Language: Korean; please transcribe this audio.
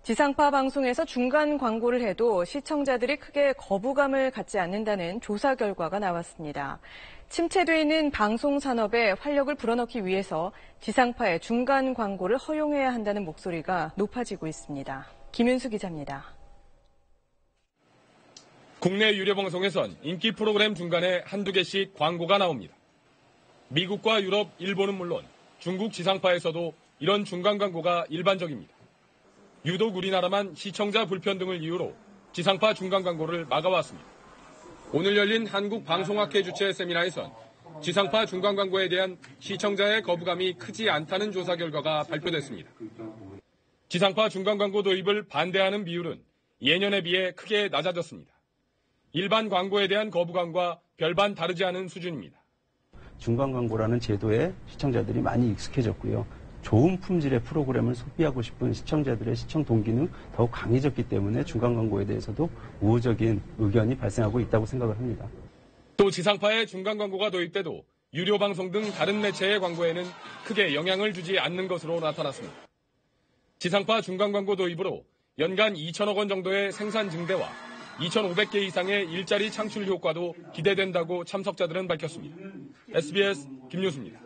지상파 방송에서 중간 광고를 해도 시청자들이 크게 거부감을 갖지 않는다는 조사 결과가 나왔습니다. 침체돼 있는 방송 산업에 활력을 불어넣기 위해서 지상파의 중간 광고를 허용해야 한다는 목소리가 높아지고 있습니다. 김윤수 기자입니다. 국내 유료 방송에선 인기 프로그램 중간에 한두 개씩 광고가 나옵니다. 미국과 유럽, 일본은 물론 중국 지상파에서도 이런 중간 광고가 일반적입니다. 유독 우리나라만 시청자 불편 등을 이유로 지상파 중간 광고를 막아왔습니다. 오늘 열린 한국방송학회 주최 세미나에선 지상파 중간 광고에 대한 시청자의 거부감이 크지 않다는 조사 결과가 발표됐습니다. 지상파 중간 광고 도입을 반대하는 비율은 예년에 비해 크게 낮아졌습니다. 일반 광고에 대한 거부감과 별반 다르지 않은 수준입니다. 중간 광고라는 제도에 시청자들이 많이 익숙해졌고요. 좋은 품질의 프로그램을 소비하고 싶은 시청자들의 시청 동기는 더욱 강해졌기 때문에 중간 광고에 대해서도 우호적인 의견이 발생하고 있다고 생각을 합니다. 또 지상파의 중간 광고가 도입돼도 유료 방송 등 다른 매체의 광고에는 크게 영향을 주지 않는 것으로 나타났습니다. 지상파 중간 광고 도입으로 연간 2천억 원 정도의 생산 증대와 2,500개 이상의 일자리 창출 효과도 기대된다고 참석자들은 밝혔습니다. SBS 김유수입니다.